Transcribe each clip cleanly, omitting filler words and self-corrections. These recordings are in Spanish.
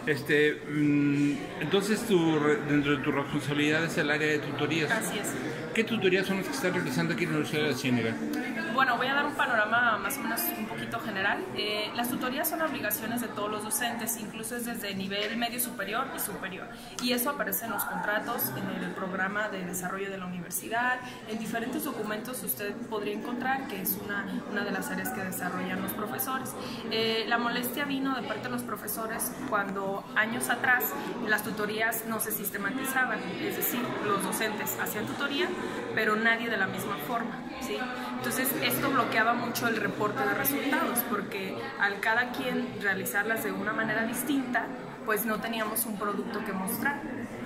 Entonces, dentro de tus responsabilidades es el área de tutorías. Así es. ¿Qué tutorías son las que estás realizando aquí en la Universidad de la Ciénega? Bueno, voy a dar un panorama más o menos un poquito general. Las tutorías son obligaciones de todos los docentes, incluso es desde nivel medio superior y superior. Y eso aparece en los contratos, en el programa de desarrollo de la universidad, en diferentes documentos usted podría encontrar que es una de las áreas que desarrollan los profesores. La molestia vino de parte de los profesores cuando años atrás las tutorías no se sistematizaban, es decir, los docentes hacían tutoría, pero nadie de la misma forma, ¿sí? Entonces, esto bloqueaba mucho el reporte de resultados, porque al cada quien realizarlas de una manera distinta, pues no teníamos un producto que mostrar.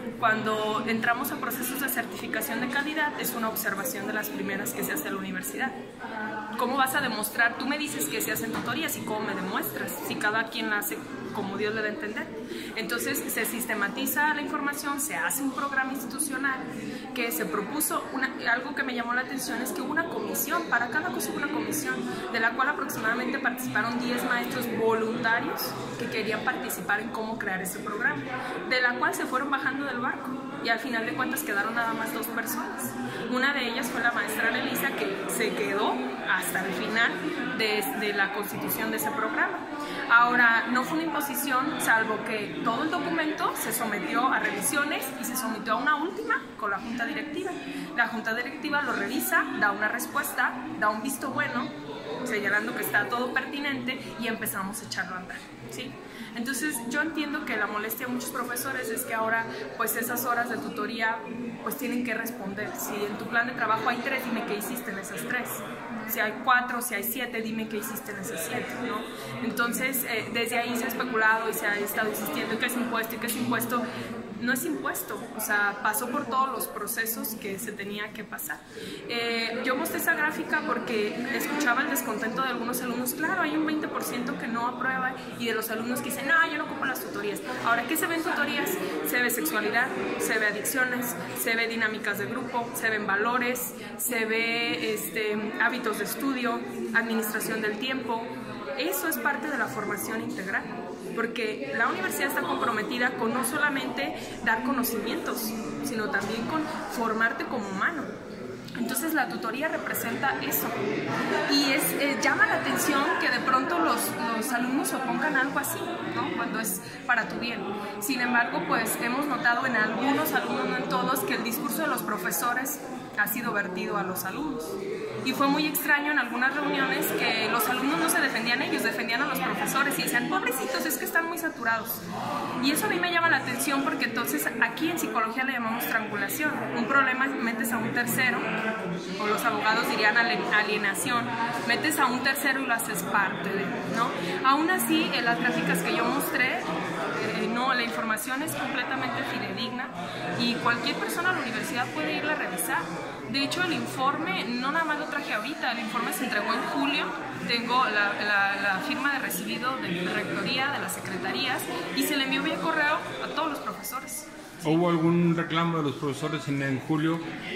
Cuando entramos a procesos de certificación de calidad, es una observación de las primeras que se hace a la universidad. ¿Cómo vas a demostrar? Tú me dices que se hacen tutorías y cómo me demuestras, si cada quien la hace como Dios le da a entender. Entonces se sistematiza la información, se hace un programa institucional que se propuso, algo que me llamó la atención es que hubo una comisión, para cada cosa hubo una comisión, de la cual aproximadamente participaron 10 maestros voluntarios que querían participar en cómo crear ese programa, de la cual se fueron bajando del barco y al final de cuentas quedaron nada más 2 personas. Una de ellas fue la maestra Elisa, que se quedó hasta el final de la constitución de ese programa. Ahora, no fue una imposición, salvo que todo el documento se sometió a revisiones y se sometió a una última con la Junta Directiva. La Junta Directiva lo revisa, da una respuesta, da un visto bueno, señalando que está todo pertinente y empezamos a echarlo a andar, ¿sí? Entonces yo entiendo que la molestia de muchos profesores es que ahora pues esas horas de tutoría pues tienen que responder. Si en tu plan de trabajo hay 3, dime qué hiciste en esas 3. Si hay 4, si hay 7, dime qué hiciste en esas 7, ¿no? Entonces desde ahí se ha especulado y se ha estado insistiendo que es impuesto y que es impuesto. No es impuesto, o sea, pasó por todos los procesos que se tenía que pasar. Yo mostré esa gráfica porque escuchaba el descontento de algunos alumnos. Claro, hay un 20% que no aprueba y de los alumnos que dicen, no, yo no ocupo las tutorías. Ahora, ¿qué se ve en tutorías? Se ve sexualidad, se ve adicciones, se ve dinámicas de grupo, se ven valores, se ve hábitos de estudio, administración del tiempo. Eso es parte de la formación integral, porque la universidad está comprometida con no solamente dar conocimientos, sino también con formarte como humano. Entonces la tutoría representa eso y llama la atención que de pronto los alumnos se opongan a algo así, ¿no? Cuando es para tu bien. Sin embargo, pues hemos notado en algunos alumnos, no en todos, que el discurso de los profesores ha sido vertido a los alumnos. Y fue muy extraño en algunas reuniones que los alumnos no se defendían ellos, defendían a los profesores y decían, pobrecitos, es que están muy saturados. Y eso a mí me llama la atención porque entonces aquí en psicología le llamamos triangulación. Un problema metes a un tercero, o los abogados dirían alienación, metes a un tercero y lo haces parte de, ¿no? Aún así, en las gráficas que yo mostré, no, la información es completamente fidedigna y cualquier persona a la universidad puede irla a revisar. De hecho, el informe, no nada más lo traje ahorita, el informe se entregó en julio, tengo la firma de recibido de la rectoría, de las secretarías, y se le envió vía correo a todos los profesores. ¿Sí? ¿Hubo algún reclamo de los profesores en julio?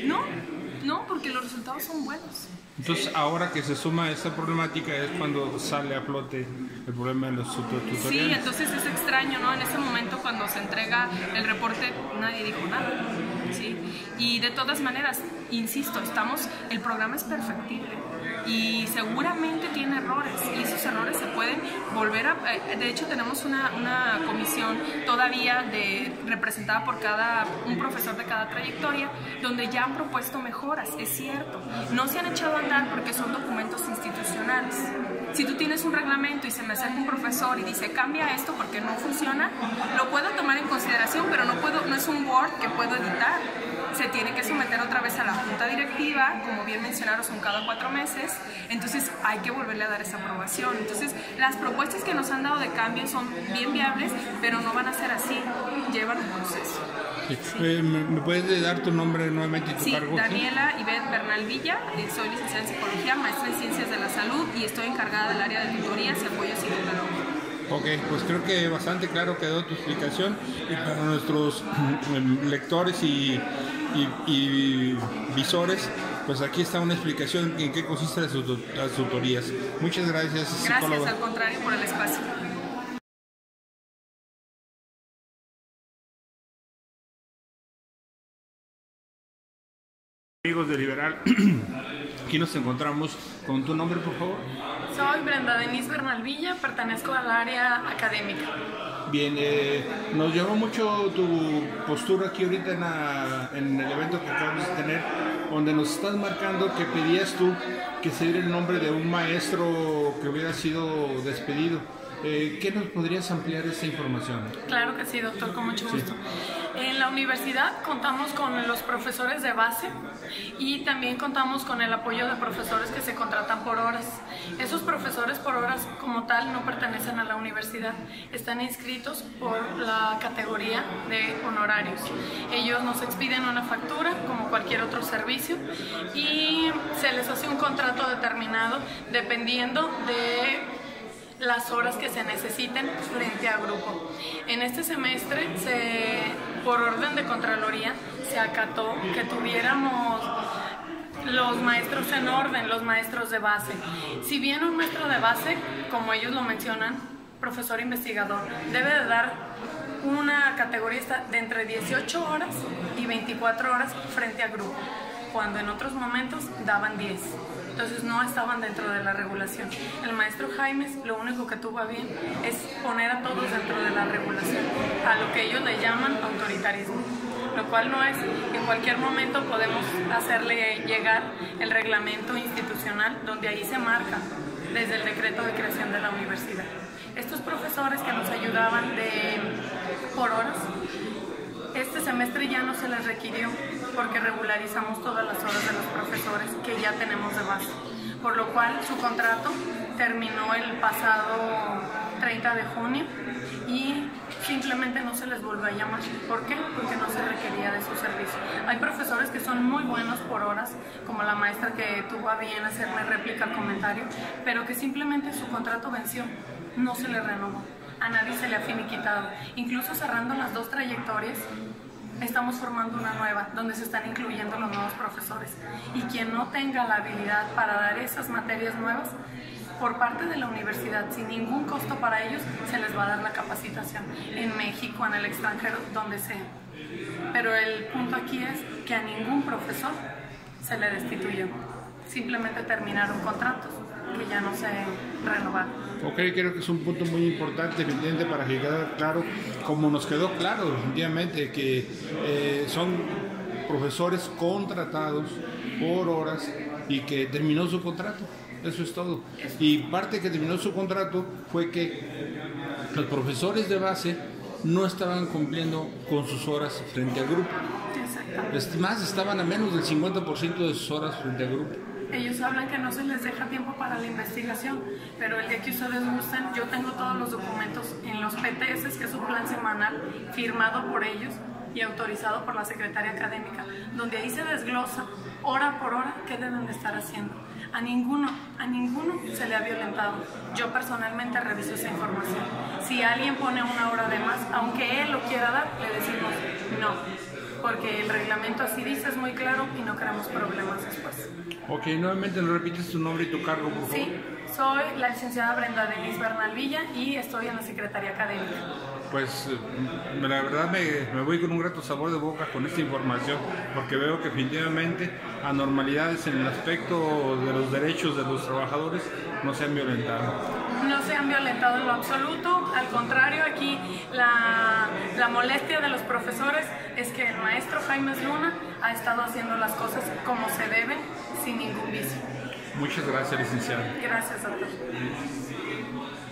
No, porque los resultados son buenos. Entonces, ahora que se suma esta problemática es cuando sale a flote el problema de los tutoriales. Sí, entonces es extraño, ¿no? En ese momento cuando se entrega el reporte nadie dijo nada, ¿sí? Y de todas maneras, insisto, el programa es perfectible y seguramente tiene errores y esos errores se pueden volver a... De hecho, tenemos una comisión todavía representada por un profesor de cada trayectoria donde ya han propuesto mejoras, es cierto. No se han echado a andar porque son documentos institucionales. Si tú tienes un reglamento y se me acerca un profesor y dice cambia esto porque no funciona, lo puedo tomar en consideración, pero no es un Word que puedo editar. Se tiene que someter otra vez a la Junta Directiva, como bien mencionaron, son cada 4 meses, entonces hay que volverle a dar esa aprobación. Entonces, las propuestas que nos han dado de cambio son bien viables, pero no van a ser así, llevan un proceso. Sí. ¿Me puedes dar tu nombre nuevamente y tu cargo? Sí, Daniela Ivette Bernal Villa, soy licenciada en Psicología, maestra en Ciencias de la Salud y estoy encargada del área de tutorías y apoyo psicológico. Ok, pues creo que bastante claro quedó tu explicación y para nuestros lectores y visores, pues aquí está una explicación en qué consisten las tutorías. Muchas gracias, psicóloga. Gracias, al contrario, por el espacio. amigos de Liberal. Aquí nos encontramos con tu nombre, por favor. Soy Brenda Denise Bernal Villa, pertenezco al área académica. Bien, nos llamó mucho tu postura aquí ahorita en el evento que acabamos de tener, donde nos estás marcando que pedías tú que se diera el nombre de un maestro que hubiera sido despedido. ¿Qué nos podrías ampliar esta información? Claro que sí, doctor, con mucho gusto. En la universidad contamos con los profesores de base y también contamos con el apoyo de profesores que se contratan por horas. Esos profesores por horas como tal no pertenecen a la universidad, están inscritos por la categoría de honorarios. Ellos nos expiden una factura como cualquier otro servicio y se les hace un contrato determinado dependiendo de las horas que se necesiten frente a grupo. En este semestre, por orden de Contraloría, se acató que tuviéramos los maestros en orden, los maestros de base. Si bien un maestro de base, como ellos lo mencionan, profesor investigador, debe de dar una categoría de entre 18 horas y 24 horas frente a grupo, cuando en otros momentos daban 10. Entonces no estaban dentro de la regulación. El maestro Jaimes lo único que tuvo a bien es poner a todos dentro de la regulación, a lo que ellos le llaman autoritarismo, lo cual no es. En cualquier momento podemos hacerle llegar el reglamento institucional donde ahí se marca desde el decreto de creación de la universidad. Estos profesores que nos ayudaban por horas, este semestre ya no se les requirió porque regularizamos todas las horas de los profesores que ya tenemos de base, por lo cual su contrato terminó el pasado 30 de junio y simplemente no se les volvió a llamar. ¿Por qué? Porque no se requería de su servicio. Hay profesores que son muy buenos por horas, como la maestra que tuvo a bien hacerme réplica al comentario, pero que simplemente su contrato venció, no se le renovó. A nadie se le ha finiquitado. Incluso cerrando las 2 trayectorias, estamos formando una nueva, donde se están incluyendo los nuevos profesores. Y quien no tenga la habilidad para dar esas materias nuevas, por parte de la universidad, sin ningún costo para ellos, se les va a dar la capacitación. En México, en el extranjero, donde sea. Pero el punto aquí es que a ningún profesor se le destituyó. Simplemente terminaron contratos que ya no se renovaron. Ok, creo que es un punto muy importante, evidente, para que quede claro, como nos quedó claro definitivamente, que son profesores contratados por horas y que terminó su contrato. Eso es todo. Y parte que terminó su contrato fue que los profesores de base no estaban cumpliendo con sus horas frente al grupo. Es más, estaban a menos del 50% de sus horas frente al grupo. Ellos hablan que no se les deja tiempo para la investigación, pero el día que ustedes gusten, yo tengo todos los documentos en los PTS, que es su plan semanal, firmado por ellos y autorizado por la secretaria académica, donde ahí se desglosa hora por hora qué deben de estar haciendo. A ninguno se le ha violentado. Yo personalmente reviso esa información. Si alguien pone una hora de más, aunque él lo quiera dar, le decimos no, porque el reglamento así dice, es muy claro y no queremos problemas después. Ok, nuevamente nos repites tu nombre y tu cargo, por favor. Sí, soy la licenciada Brenda Denise Bernal Villa y estoy en la Secretaría Académica. Pues la verdad me voy con un grato sabor de boca con esta información, porque veo que definitivamente anormalidades en el aspecto de los derechos de los trabajadores no se han violentado. No se han violentado en lo absoluto, al contrario, aquí la molestia de los profesores es que el maestro Jaimes Luna ha estado haciendo las cosas como se deben, sin ningún vicio. Muchas gracias, licenciada. Gracias, doctor.